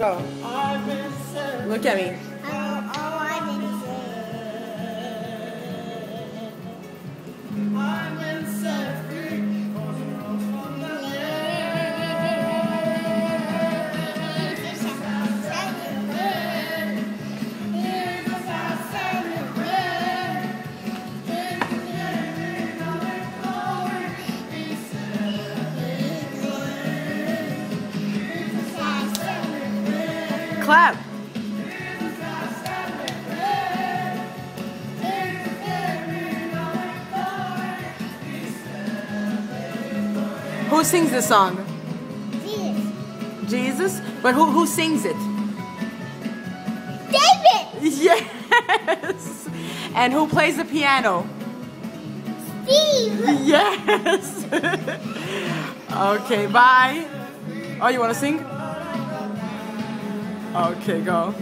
Go. Look at me. Clap. Who sings this song? Jesus. Jesus? But who sings it? David. Yes. And who plays the piano? Steve. Yes. Okay, bye. Oh, you want to sing? Okay, go.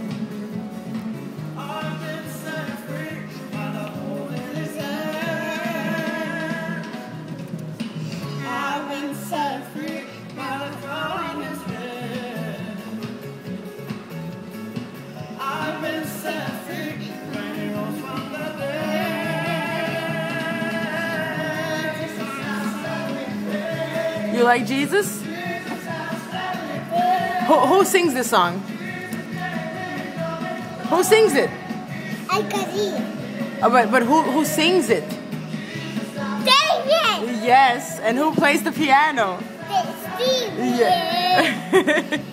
I've been set free, now the throne is here. I've been set free, when he rose from the dead. You like Jesus? Who sings this song? Who sings it? Al-Qadir. But who sings it? David. Yes. And who plays the piano? Steve. Yeah.